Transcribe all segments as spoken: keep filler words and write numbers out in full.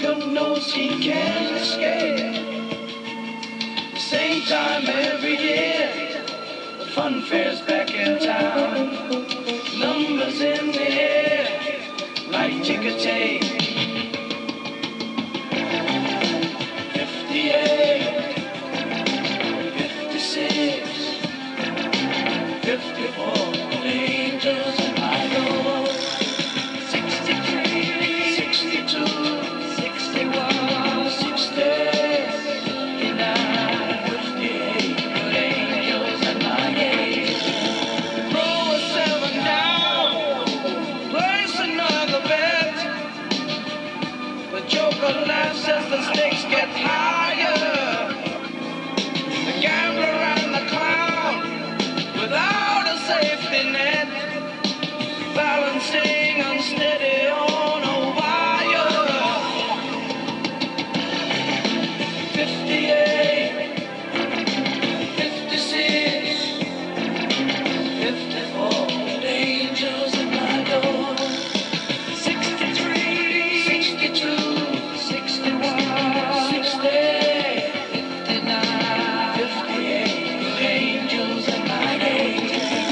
Joker knows he can't escape. Same time every year, the fun fair's back in town. Numbers in the air, like ticker tape. fifty-eight, fifty-six, fifty-four, angels in my door. sixty-three, sixty-two, sixty-one, sixty, fifty-nine, fifty-eight, angels at my gate. Throw a seven down, place another bet. The Joker laughs as the stakes get higher. The gambler and the clown, without a safety net, balancing unsteady on a wire. fifty-eight, fifty-six, fifty-four, angels at my door. sixty-three, sixty-two, sixty-one, sixty, fifty-nine, fifty-eight, angels at my gate.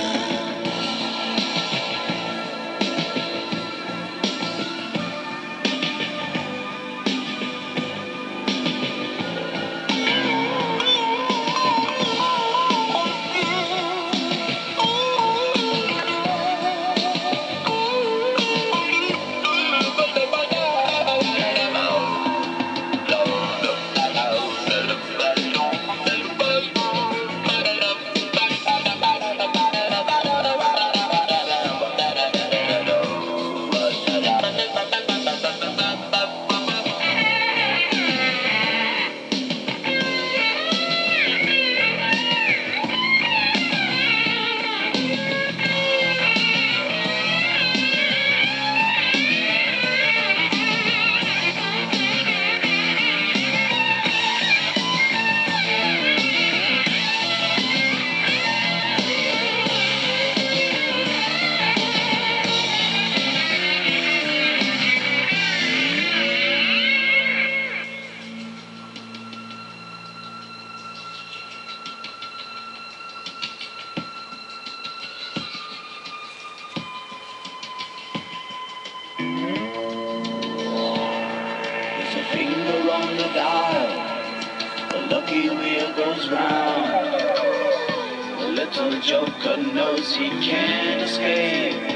There's a finger on the dial, the lucky wheel goes round. The little Joker knows he can't escape.